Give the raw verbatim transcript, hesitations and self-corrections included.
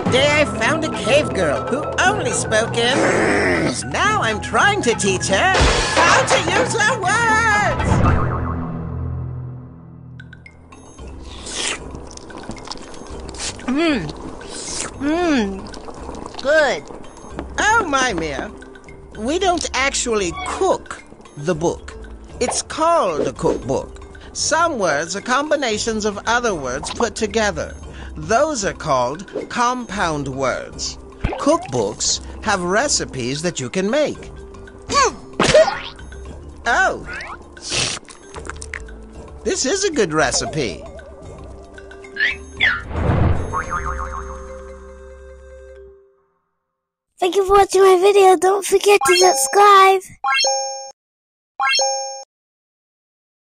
day I found a cave girl who only spoke in... Now I'm trying to teach her how to use her words! Mmm. Mmm. Good. Oh, my Mia. We don't actually cook the book. It's called a cookbook. Some words are combinations of other words put together. Those are called compound words. Cookbooks have recipes that you can make. Oh. This is a good recipe. Thank you for watching my video. Don't forget to subscribe.